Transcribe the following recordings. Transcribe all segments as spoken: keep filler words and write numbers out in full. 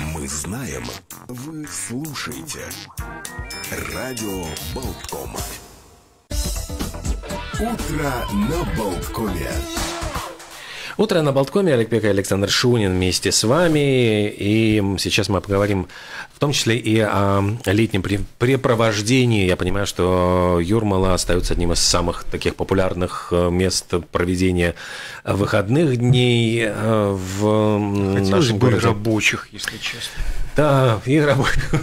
Мы знаем, вы слушаете. Радио Болтком. Утро на Болткоме. Утро на Болткоме. Олег Пек и Александр Шунин вместе с вами. И сейчас мы поговорим в том числе и о летнем препровождении. Я понимаю, что Юрмала остается одним из самых таких популярных мест проведения выходных дней в Хотелось нашем бы городе. Рабочих, если честно. Да, и рабочих.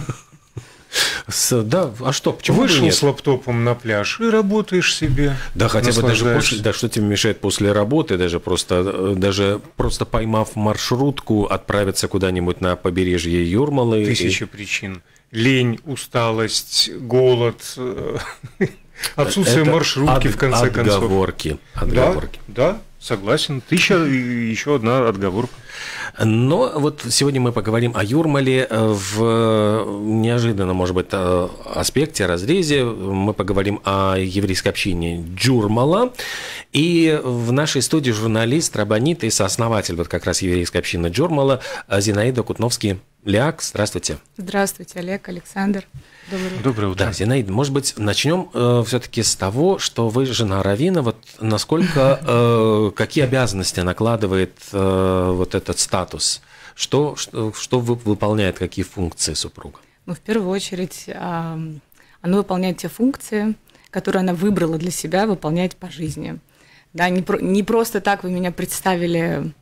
Да, а что, почему Вышел нет? с лаптопом на пляж и работаешь себе. Да, хотя бы даже после, да, что тебе мешает после работы, даже просто, даже просто поймав маршрутку, отправиться куда-нибудь на побережье Юрмалы. Тысяча и... причин. Лень, усталость, голод, отсутствие Это маршрутки, от, в конце концов. Отговорки. Отговорки. Да, да, согласен. Тысяча и еще одна отговорка. Но вот сегодня мы поговорим о Юрмале в неожиданном, может быть, аспекте, разрезе. Мы поговорим о еврейской общине Джурмала. И в нашей студии журналист, раббанит и сооснователь вот как раз еврейской общины Джурмала Зинаида Кутновский-Ляк. Здравствуйте. Здравствуйте, Олег, Александр. Доброе утро. Доброе утро. Да, Зинаида, может быть, начнем э, все-таки с того, что вы жена раввина. Вот насколько, э, какие обязанности накладывает э, вот этот статус? Что, что, что выполняет, какие функции супруга? Ну, в первую очередь, э, оно выполняет те функции, которые она выбрала для себя выполнять по жизни. Да, не, про, не просто так вы меня представили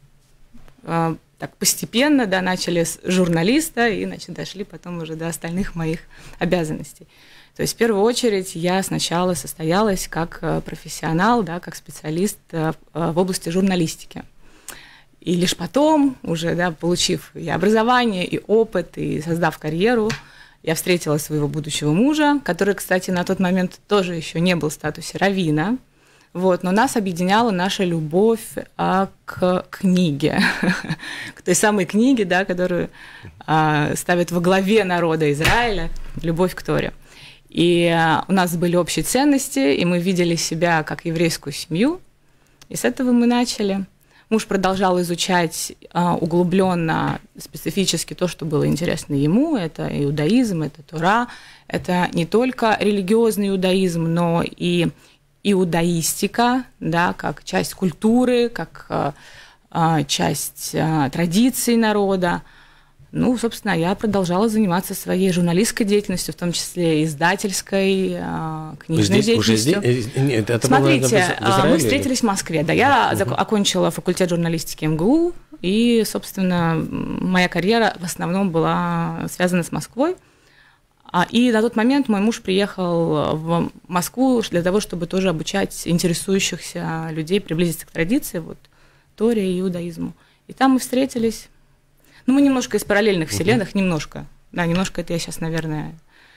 э, так постепенно, да, начали с журналиста и, значит, дошли потом уже до остальных моих обязанностей. То есть, в первую очередь, я сначала состоялась как профессионал, да, как специалист в области журналистики. И лишь потом, уже, да, получив и образование, и опыт, и создав карьеру, я встретила своего будущего мужа, который, кстати, на тот момент тоже еще не был в статусе раввина. Вот, но нас объединяла наша любовь а, к книге, к той самой книге, да, которую а, ставят во главе народа Израиля, любовь к Торе. И а, у нас были общие ценности, и мы видели себя как еврейскую семью, и с этого мы начали. Муж продолжал изучать а, углубленно, специфически то, что было интересно ему, это иудаизм, это Тора, это не только религиозный иудаизм, но и иудаистика, да, как часть культуры, как э, часть э, традиций народа. Ну, собственно, я продолжала заниматься своей журналистской деятельностью, в том числе издательской, э, книжной здесь, деятельностью. Уже здесь? Нет, это Смотрите, было в Израиле, мы встретились или? в Москве. Да, я угу. окончила факультет журналистики эм гэ у, и, собственно, моя карьера в основном была связана с Москвой. И на тот момент мой муж приехал в Москву для того, чтобы тоже обучать интересующихся людей приблизиться к традиции, вот, Торе и иудаизму. И там мы встретились. Ну, мы немножко из параллельных вселенных, uh-huh. немножко. Да, немножко это я сейчас, наверное,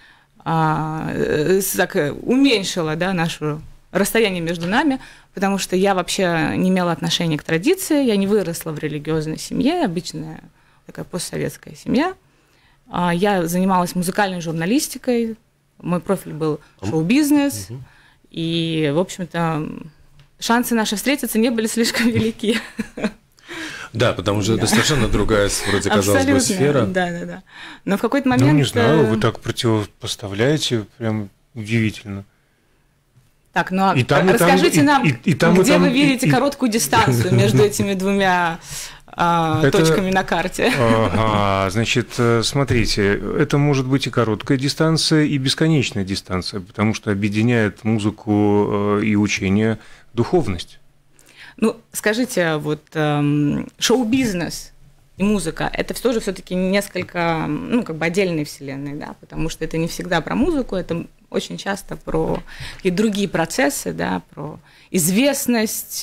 а, так, уменьшила, да, наше расстояние между нами, потому что я вообще не имела отношения к традиции, я не выросла в религиозной семье, обычная такая постсоветская семья. Я занималась музыкальной журналистикой, мой профиль был шоу-бизнес, угу. и, в общем-то, шансы наши встретиться не были слишком велики. Да, потому что да. это совершенно другая, вроде казалось бы, сфера. Да, да, да. Но в какой-то момент... Ну, не знаю, вы так противопоставляете, прям удивительно. Так, ну а и там, расскажите и там, нам, и, и, и там, где и там, вы видите и, короткую дистанцию между этими двумя... Это, точками на карте. Ага, значит, смотрите, это может быть и короткая дистанция, и бесконечная дистанция, потому что объединяет музыку и учение духовность. Ну, скажите, вот шоу-бизнес и музыка – это тоже все-таки несколько, ну, как бы отдельные вселенные, да, потому что это не всегда про музыку, это очень часто про какие-то другие процессы, да, про известность,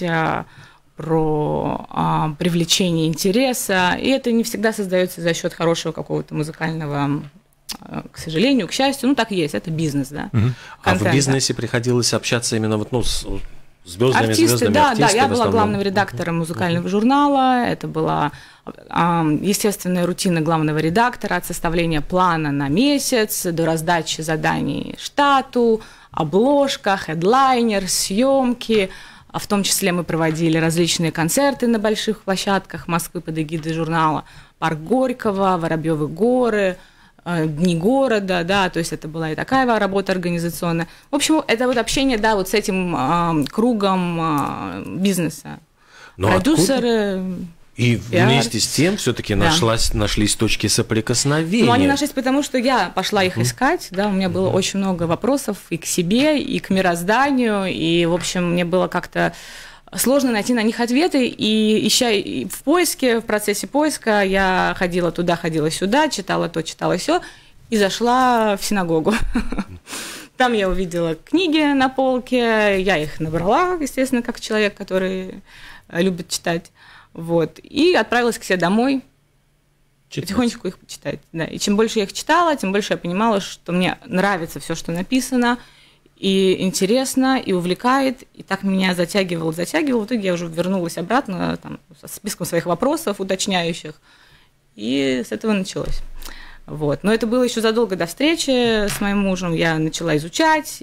про а, привлечение интереса, и это не всегда создается за счет хорошего какого-то музыкального, а, к сожалению, к счастью, ну так и есть, это бизнес, да. Угу. А в бизнесе приходилось общаться именно вот, ну, с звездами, артисты, звездами, да, артисты, да, я была главным редактором музыкального uh-huh. журнала, это была а, естественная рутина главного редактора от составления плана на месяц до раздачи заданий штату, обложка, хедлайнер, съемки, А в том числе мы проводили различные концерты на больших площадках Москвы под эгидой журнала «Парк Горького», «Воробьевы горы», «Дни города», да, то есть это была и такая работа организационная. В общем, это вот общение, да, вот с этим э, кругом э, бизнеса. Но продюсеры... Откуда? И пиар. Вместе с тем все-таки да. нашлась, нашлись точки соприкосновения. Ну, они нашлись потому, что я пошла их искать, да, у меня было mm-hmm. очень много вопросов и к себе, и к мирозданию, и, в общем, мне было как-то сложно найти на них ответы, и ища и в поиске, в процессе поиска я ходила туда, ходила сюда, читала то, читала сё, и зашла в синагогу. Там я увидела книги на полке, я их набрала, естественно, как человек, который любит читать. Вот. И отправилась к себе домой, читать. Потихонечку их почитать. Да. И чем больше я их читала, тем больше я понимала, что мне нравится все, что написано, и интересно, и увлекает, и так меня затягивало, затягивало. В итоге я уже вернулась обратно там, со списком своих вопросов, уточняющих, и с этого началось. Вот. Но это было еще задолго до встречи с моим мужем. Я начала изучать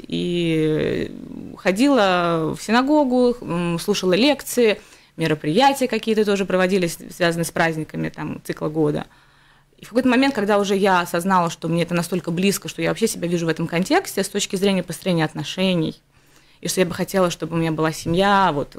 и ходила в синагогу, слушала лекции, мероприятия какие-то тоже проводились, связанные с праздниками там, цикла года. И в какой-то момент, когда уже я осознала, что мне это настолько близко, что я вообще себя вижу в этом контексте с точки зрения построения отношений, и что я бы хотела, чтобы у меня была семья вот,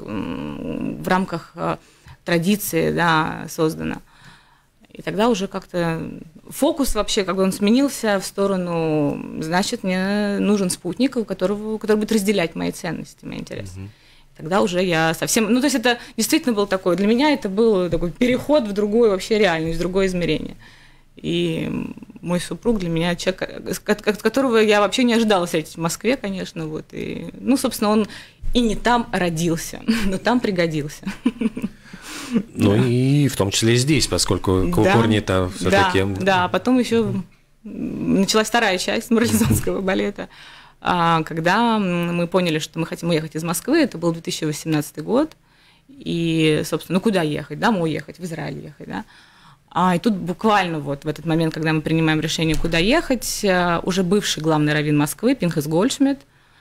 в рамках традиции да, создана. И тогда уже как-то фокус вообще, как бы он сменился в сторону, значит, мне нужен спутник, у которого, который будет разделять мои ценности, мои интересы. Mm-hmm. Тогда уже я совсем... Ну, то есть это действительно был такой... Для меня это был такой переход в другую вообще реальность, в другое измерение. И мой супруг для меня человек, от которого я вообще не ожидала встретить в Москве, конечно. Вот. И, ну, собственно, он и не там родился, но там пригодился. Ну, да. И в том числе и здесь, поскольку да, корни-то все-таки... Да, да, потом еще началась вторая часть марлезонского балета. Когда мы поняли, что мы хотим уехать из Москвы, это был две тысячи восемнадцатый год, и, собственно, ну куда ехать? Домой ехать, в Израиль ехать, да? А, и тут буквально вот в этот момент, когда мы принимаем решение, куда ехать, уже бывший главный раввин Москвы, Пинхас Гольдшмидт,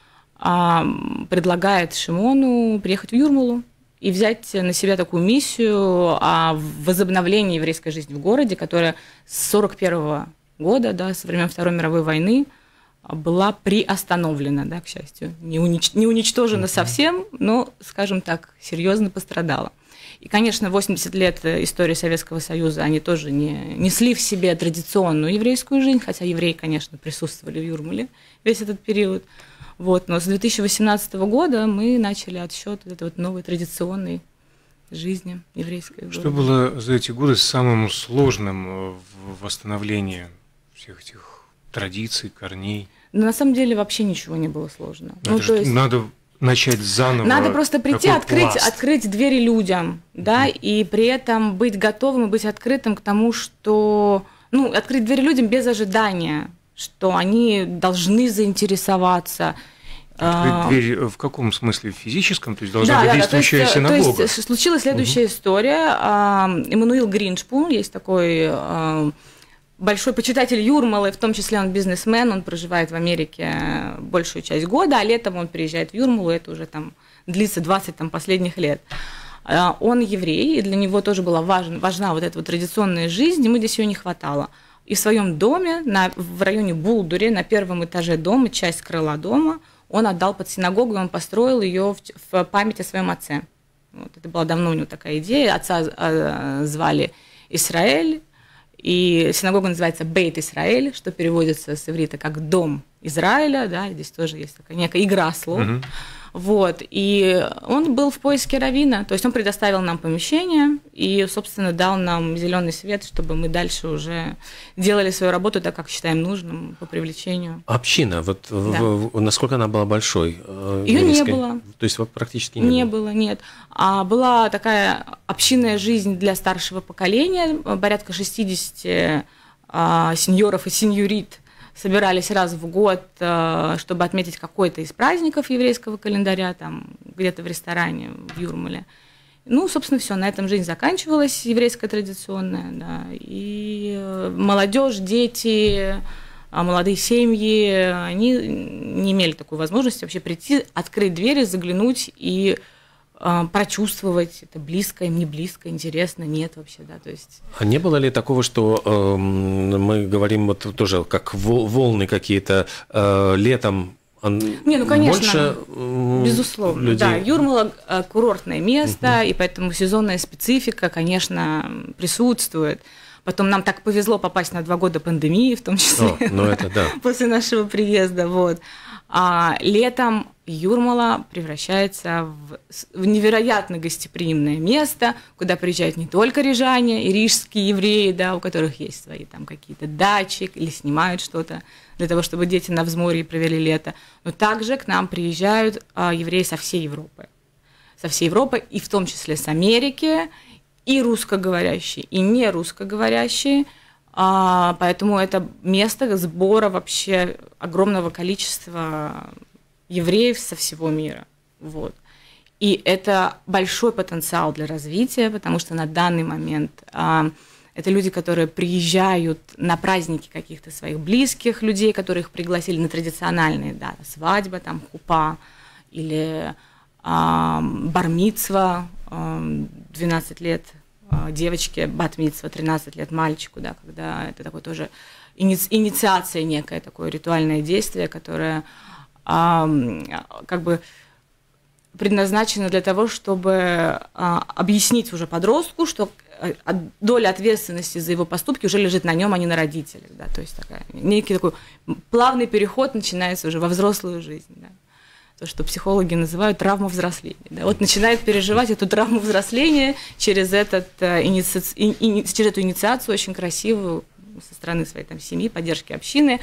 предлагает Шимону приехать в Юрмалу и взять на себя такую миссию о возобновлении еврейской жизни в городе, которая с сорок первого года, да, со времен Второй мировой войны, была приостановлена, да, к счастью, не, унич... не уничтожена совсем, но, скажем так, серьезно пострадала. И, конечно, восемьдесят лет истории Советского Союза, они тоже не несли в себе традиционную еврейскую жизнь, хотя евреи, конечно, присутствовали в Юрмале весь этот период. Вот. Но с две тысячи восемнадцатого года мы начали отсчет вот этой вот новой традиционной жизни еврейской. Что было за эти годы самым сложным в восстановлении всех этих традиций, корней? Но на самом деле вообще ничего не было сложно. Ну, то есть надо начать заново. Надо просто прийти, открыть, открыть двери людям, да, mm-hmm. и при этом быть готовым и быть открытым к тому, что... Ну, открыть двери людям без ожидания, что они должны заинтересоваться. Открыть дверь в каком смысле? В физическом? То есть должна да, быть да, действующая да, то есть, синагога? То есть случилась следующая mm-hmm. история. Эммануил Гриншпун, есть такой... большой почитатель Юрмалы, в том числе он бизнесмен, он проживает в Америке большую часть года, а летом он приезжает в Юрмалу, это уже там длится двадцать там, последних лет. Он еврей, и для него тоже была важна, важна вот эта вот традиционная жизнь, ему здесь ее не хватало. И в своем доме, на, в районе Булдуре, на первом этаже дома, часть крыла дома, он отдал под синагогу, и он построил ее в, в память о своем отце. Вот, это была давно у него такая идея, отца звали Исраэль, и синагога называется Бейт Исраэль, что переводится с иврита как «дом Израиля», да, здесь тоже есть такая некая игра слов. Mm-hmm. Вот, и он был в поиске раввина, то есть он предоставил нам помещение и, собственно, дал нам зеленый свет, чтобы мы дальше уже делали свою работу так, как считаем нужным по привлечению. Община, вот да. в, в, насколько она была большой? Ее не было. То есть практически не, не было? было, нет. А была такая общинная жизнь для старшего поколения, порядка шестьдесят а, сеньоров и сеньорит собирались раз в год, чтобы отметить какой-то из праздников еврейского календаря, там где-то в ресторане в Юрмале. Ну, собственно, все, на этом жизнь заканчивалась, еврейская традиционная, да. И молодежь, дети, молодые семьи, они не имели такой возможности вообще прийти, открыть двери, заглянуть и прочувствовать, это близко им, не близко, интересно, нет вообще, да, то есть... А не было ли такого, что э, мы говорим вот тоже как волны какие-то э, летом? Не, ну, конечно, больше, безусловно, людей... да, Юрмала курортное место, uh-huh. и поэтому сезонная специфика, конечно, присутствует. Потом нам так повезло попасть на два года пандемии, в том числе, О, ну это да. после нашего приезда, вот. А летом Юрмала превращается в, в невероятно гостеприимное место, куда приезжают не только рижане и рижские евреи, да, у которых есть свои там какие-то дачи или снимают что-то для того, чтобы дети на взморье провели лето, но также к нам приезжают а, евреи со всей Европы, со всей Европы, и в том числе с Америки, и русскоговорящие, и не русскоговорящие. А, поэтому это место сбора вообще огромного количества евреев со всего мира. Вот. И это большой потенциал для развития, потому что на данный момент а, это люди, которые приезжают на праздники каких-то своих близких людей, которые их пригласили на традициональные, да, свадьба, там, хупа или а, бар-мицва, а, двенадцать лет девочке, бат-мицва, тринадцать лет мальчику, да, когда это такое тоже иници- инициация некое, такое ритуальное действие, которое а, как бы предназначено для того, чтобы а, объяснить уже подростку, что доля ответственности за его поступки уже лежит на нем, а не на родителях, да, то есть такая, некий такой плавный переход начинается уже во взрослую жизнь, да. То, что психологи называют травма взросления. Да? Вот начинает переживать эту травму взросления через, этот, иници... через эту инициацию очень красивую со стороны своей там, семьи, поддержки общины.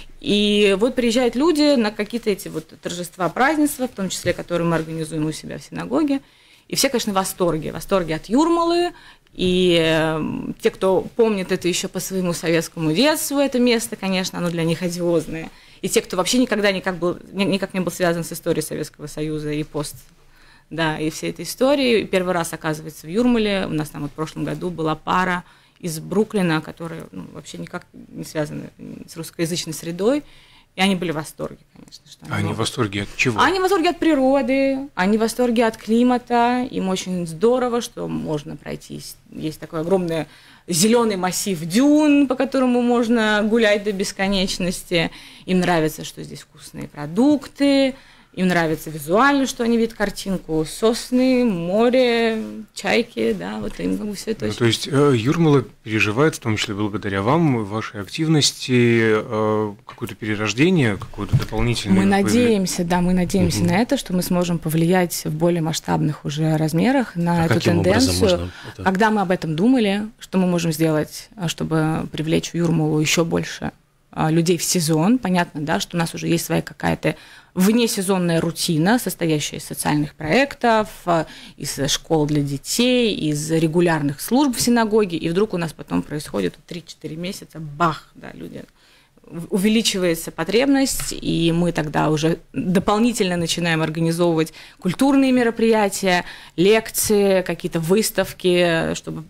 И вот приезжают люди на какие-то эти вот торжества, празднества, в том числе, которые мы организуем у себя в синагоге. И все, конечно, в восторге. В восторге от Юрмалы. И э, те, кто помнит это еще по своему советскому детству, это место, конечно, оно для них одиозное. И те, кто вообще никогда никак, был, никак не был связан с историей Советского Союза и пост, да, и всей этой истории. Первый раз, оказывается, в Юрмале, у нас там вот в прошлом году была пара из Бруклина, которые ну, вообще никак не связаны с русскоязычной средой, и они были в восторге, конечно. Что они они в восторге от чего? Они в восторге от природы, они в восторге от климата, им очень здорово, что можно пройтись. Есть такое огромное зеленый массив дюн, по которому можно гулять до бесконечности. Им нравится, что здесь вкусные продукты, им нравится визуально, что они видят картинку, сосны, море, чайки, да, вот им как бы все это. Ну, очень... То есть Юрмала переживает, в том числе благодаря вам, вашей активности, какое-то перерождение, какое-то дополнительное. Мы надеемся, да, мы надеемся угу. на это, что мы сможем повлиять в более масштабных уже размерах на а эту каким тенденцию. Можно это... Когда мы об этом думали, что мы можем сделать, чтобы привлечь в Юрмалу еще больше людей в сезон, понятно, да, что у нас уже есть своя какая-то внесезонная рутина, состоящая из социальных проектов, из школ для детей, из регулярных служб в синагоге, и вдруг у нас потом происходит три-четыре месяца, бах, да, люди, увеличивается потребность, и мы тогда уже дополнительно начинаем организовывать культурные мероприятия, лекции, какие-то выставки, чтобы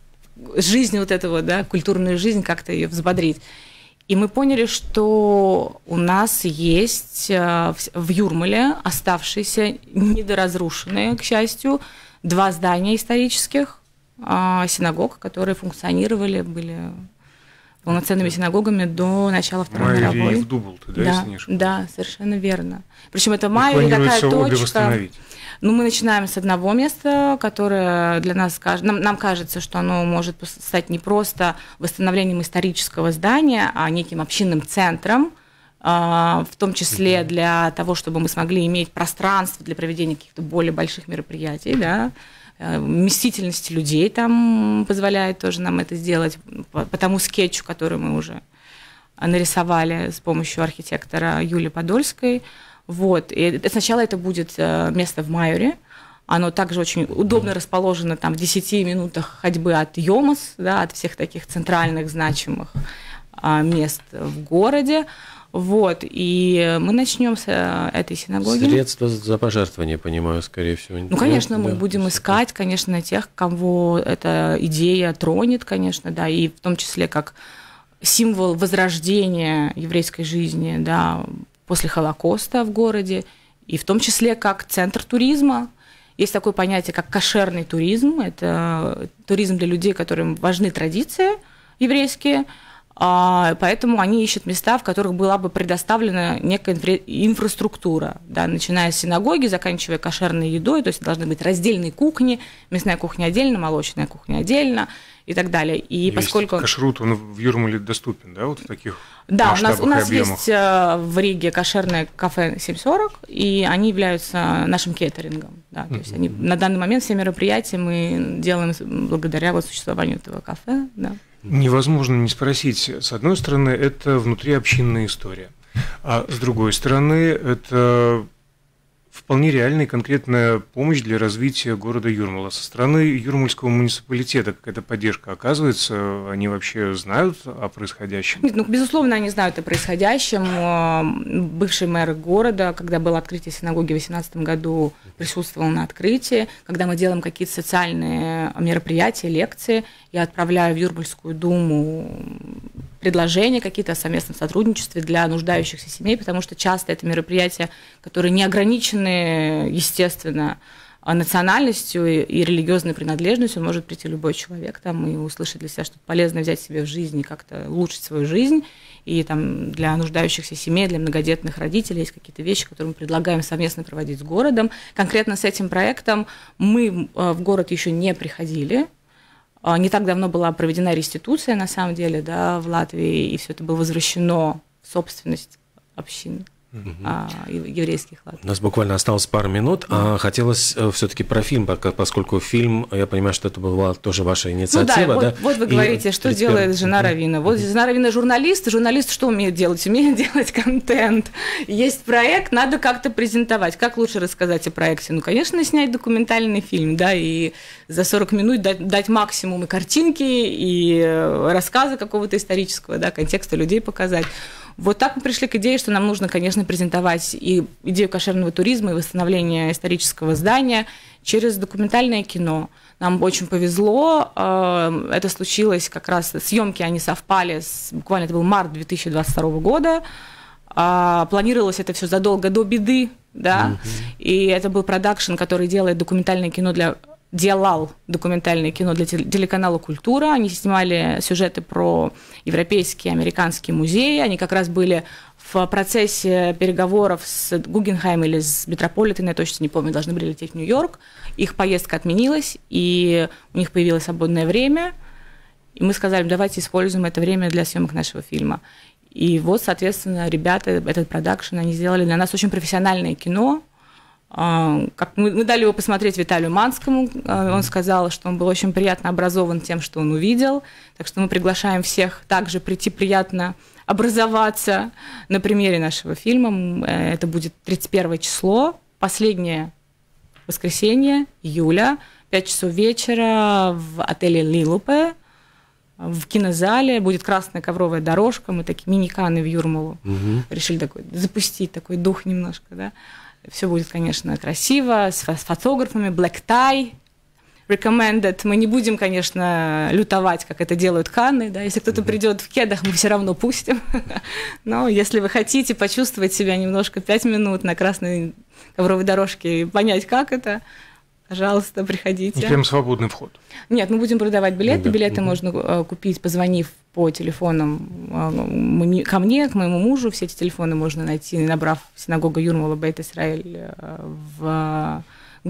жизнь вот этого, да, культурную жизнь как-то ее взбодрить. И мы поняли, что у нас есть в Юрмале оставшиеся недоразрушенные, к счастью, два здания исторических синагог, которые функционировали, были полноценными синагогами до начала Второй Майри мировой. И в Дублт, да, да, если не ошибаюсь? Да, совершенно верно. Причем это Майри такая точка. Ну, мы начинаем с одного места, которое для нас, нам, нам кажется, что оно может стать не просто восстановлением исторического здания, а неким общинным центром, в том числе для того, чтобы мы смогли иметь пространство для проведения каких-то более больших мероприятий, да, вместительность людей там позволяет тоже нам это сделать, по, по тому скетчу, который мы уже нарисовали с помощью архитектора Юлии Подольской. Вот. И сначала это будет место в Майоре. Оно также очень удобно расположено там, в десяти минутах ходьбы от Йомас, да, от всех таких центральных значимых мест в городе. Вот. И мы начнем с этой синагоги. Средства за пожертвование, понимаю, скорее всего. Ну, конечно, мы да, будем искать, конечно, тех, кого эта идея тронет, конечно, да, и в том числе как символ возрождения еврейской жизни, да, после Холокоста в городе, и в том числе как центр туризма. Есть такое понятие, как кошерный туризм. Это туризм для людей, которым важны традиции еврейские, поэтому они ищут места, в которых была бы предоставлена некая инфраструктура, да, начиная с синагоги, заканчивая кошерной едой, то есть должны быть раздельные кухни, мясная кухня отдельно, молочная кухня отдельно и так далее. И есть поскольку кашрут, он в Юрмале доступен, да, вот в таких да, у нас, у нас объемах. есть в Риге кошерное кафе семь сорок, и они являются нашим кейтерингом. Да, то есть они, на данный момент все мероприятия мы делаем благодаря вот существованию этого кафе. Да. Невозможно не спросить. С одной стороны, это внутриобщинная история, а с другой стороны, это вполне реальная и конкретная помощь для развития города Юрмала. Со стороны юрмальского муниципалитета какая-то поддержка оказывается? Они вообще знают о происходящем? Нет, ну, безусловно, они знают о происходящем. Бывший мэр города, когда было открытие синагоги в две тысячи восемнадцатом году, присутствовал на открытии. Когда мы делаем какие-то социальные мероприятия, лекции, я отправляю в Юрмальскую думу предложения какие-то о совместном сотрудничестве для нуждающихся семей, потому что часто это мероприятия, которые не ограничены, естественно, национальностью и религиозной принадлежностью, может прийти любой человек там и услышать для себя что-то полезное, взять себе в жизнь и как-то улучшить свою жизнь. И там для нуждающихся семей, для многодетных родителей есть какие-то вещи, которые мы предлагаем совместно проводить с городом. Конкретно с этим проектом мы в город еще не приходили. Не так давно была проведена реституция, на самом деле, да, в Латвии, и все это было возвращено в собственность общин. Угу. еврейских латвий. У нас буквально осталось пару минут, а хотелось все-таки про фильм, поскольку фильм, я понимаю, что это была тоже ваша инициатива. Ну да, да? Вот, вот вы говорите, и что делает жена Равина. Вот жена Равина журналист, журналист что умеет делать? Умеет делать контент. Есть проект, надо как-то презентовать. Как лучше рассказать о проекте? Ну, конечно, снять документальный фильм, да, и за сорок минут дать, дать максимум и картинки, и рассказы какого-то исторического, да, контекста людей показать. Вот так мы пришли к идее, что нам нужно, конечно, презентовать и идею кошерного туризма, и восстановления исторического здания через документальное кино. Нам очень повезло, это случилось как раз, съемки они совпали, с, буквально это был март две тысячи двадцать второго года, планировалось это все задолго до беды, да, mm-hmm. и это был продакшн, который делает документальное кино для... делал документальное кино для телеканала «Культура». Они снимали сюжеты про европейские, американские музеи. Они как раз были в процессе переговоров с Гугенхайм или с Метрополитеном, я точно не помню, должны были лететь в Нью-Йорк. Их поездка отменилась, и у них появилось свободное время. И мы сказали, давайте используем это время для съемок нашего фильма. И вот, соответственно, ребята, этот продакшн, они сделали для нас очень профессиональное кино. Как мы, мы дали его посмотреть Виталию Манскому, он сказал, что он был очень приятно образован тем, что он увидел, так что мы приглашаем всех также прийти приятно образоваться на премьере нашего фильма. Это будет тридцать первое число, последнее воскресенье июля, пять часов вечера в отеле «Лилупе», в кинозале, будет красная ковровая дорожка, мы такие мини-каны в Юрмалу угу. решили такой, запустить такой дух немножко, да. Все будет, конечно, красиво, с фотографами, black tie, recommended. Мы не будем, конечно, лютовать, как это делают Канны, да, если кто-то придет в кедах, мы все равно пустим. Но если вы хотите почувствовать себя немножко пять минут на красной ковровой дорожке и понять, как это, пожалуйста, приходите. И прям свободный вход. Нет, мы будем продавать билеты. Да. Билеты mm-hmm. можно купить, позвонив по телефонам ко мне, к моему мужу. Все эти телефоны можно найти, набрав «Синагога Юрмала Бейт Исраэль» в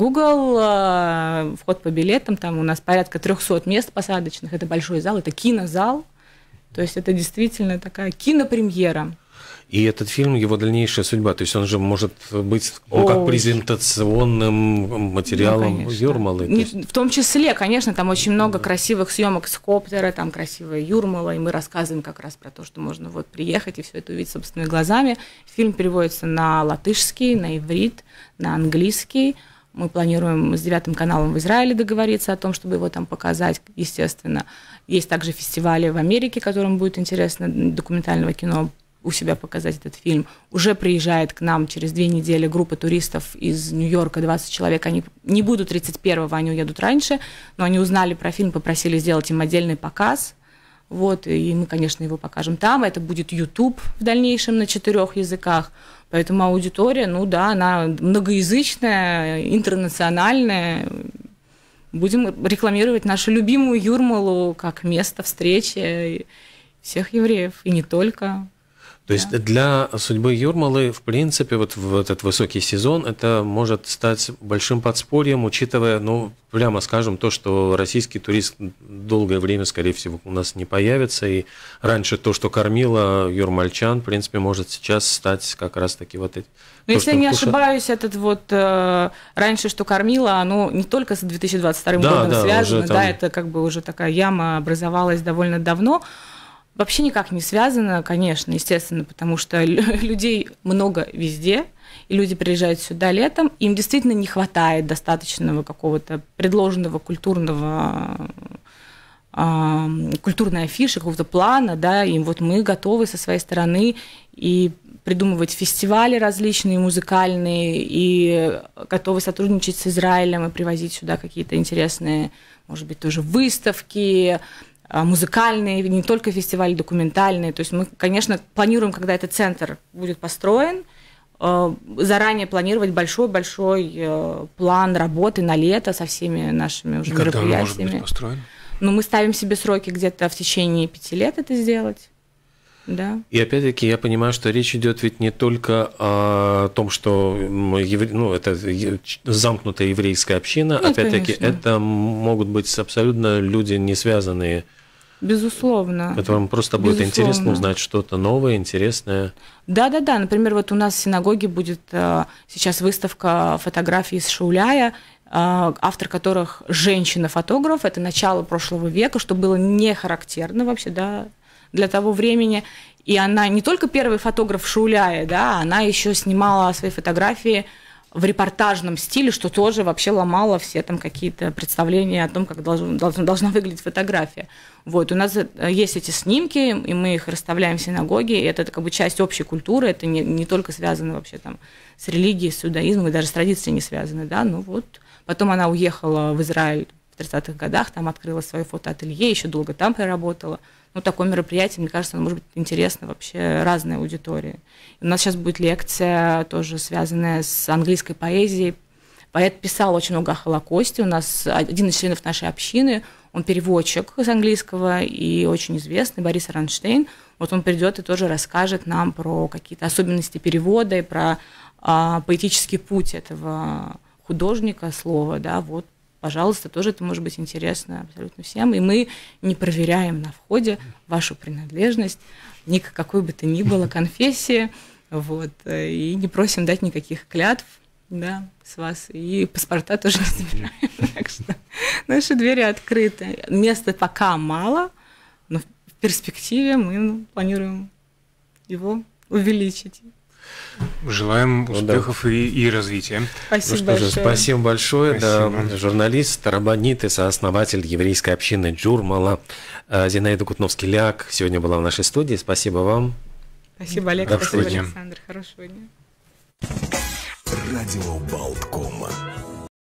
Google. Вход по билетам. Там у нас порядка трехсот мест посадочных. Это большой зал, это кинозал. То есть это действительно такая кинопремьера. И этот фильм, его дальнейшая судьба, то есть он же может быть ну, как презентационным материалом ну, Юрмалы. Есть... В том числе, конечно, там очень много красивых съемок с коптера, там красивая Юрмала, и мы рассказываем как раз про то, что можно вот приехать и все это увидеть собственными глазами. Фильм переводится на латышский, на иврит, на английский. Мы планируем с девятым каналом в Израиле договориться о том, чтобы его там показать, естественно. Есть также фестивали в Америке, которым будет интересно документального кино у себя показать этот фильм. Уже приезжает к нам через две недели группа туристов из Нью-Йорка, двадцать человек. Они не будут тридцать первого, они уедут раньше, но они узнали про фильм, попросили сделать им отдельный показ Вот, и мы, конечно, его покажем там. Это будет YouTube в дальнейшем на четырех языках. Поэтому аудитория, ну да, она многоязычная, интернациональная. Будем рекламировать нашу любимую Юрмалу как место встречи всех евреев, и не только. То есть да. Для судьбы Юрмалы, в принципе, вот в этот высокий сезон это может стать большим подспорьем, учитывая, ну, прямо скажем, то, что российский турист долгое время, скорее всего, у нас не появится, и раньше то, что кормило юрмальчан, в принципе, может сейчас стать как раз-таки вот эти... Но если я не кушает... ошибаюсь, этот вот э, раньше, что кормило, оно не только с две тысячи двадцать вторым да, годом да, связано, там... да, это как бы уже такая яма образовалась довольно давно. Вообще никак не связано, конечно, естественно, потому что людей много везде, и люди приезжают сюда летом, им действительно не хватает достаточного какого-то предложенного культурного, э, культурной афиши, какого-то плана, да, и вот мы готовы со своей стороны и придумывать фестивали различные, музыкальные, и готовы сотрудничать с Израилем и привозить сюда какие-то интересные, может быть, тоже выставки, музыкальные, не только фестивали, документальные. То есть мы, конечно, планируем, когда этот центр будет построен, заранее планировать большой-большой план работы на лето со всеми нашими уже и когда мероприятиями. Он может быть построен? Ну, мы ставим себе сроки где-то в течение пяти лет это сделать. Да. И опять-таки я понимаю, что речь идет ведь не только о том, что евре... ну, это замкнутая еврейская община, ну, опять-таки конечно. Это могут быть абсолютно люди не связанные. Безусловно. Которым просто будет Безусловно. Интересно узнать что-то новое, интересное. Да-да-да, например, вот у нас в синагоге будет сейчас выставка фотографий из Шауляя, автор которых женщина-фотограф, это начало прошлого века, что было не характерно вообще, да, для того времени. И она не только первый фотограф Шауляя, да, она еще снимала свои фотографии в репортажном стиле, что тоже вообще ломало все там какие-то представления о том, как должен, должна, должна выглядеть фотография. Вот, у нас есть эти снимки, и мы их расставляем в синагоге, и это, это как бы часть общей культуры, это не, не только связано вообще там с религией, с иудаизмом, и даже с традицией не связаны, да, ну вот. Потом она уехала в Израиль в тридцатых годах, там открыла свое фотоателье, еще долго там проработала. Ну, такое мероприятие, мне кажется, оно может быть интересно вообще разной аудитории. У нас сейчас будет лекция, тоже связанная с английской поэзией. Поэт писал очень много о Холокосте. У нас один из членов нашей общины, он переводчик с английского и очень известный, Борис Ранштейн. Вот он придет и тоже расскажет нам про какие-то особенности перевода и про а, поэтический путь этого художника слова, да, вот. Пожалуйста, тоже это может быть интересно абсолютно всем. И мы не проверяем на входе вашу принадлежность, ни к какой бы то ни было конфессии, вот, и не просим дать никаких клятв, да, с вас, и паспорта тоже не забираем. Так что наши двери открыты. Места пока мало, но в перспективе мы ну, планируем его увеличить. Желаем успехов ну, да. и, и развития. Спасибо ну, большое. Же, спасибо большое. Спасибо. Да, журналист, раббанит и сооснователь еврейской общины Джурмала Зинаида Кутновский-Ляк сегодня была в нашей студии. Спасибо вам. Спасибо, Олег. Хорошего Спасибо, дня. Александр. Хорошего дня. Радио Болтком.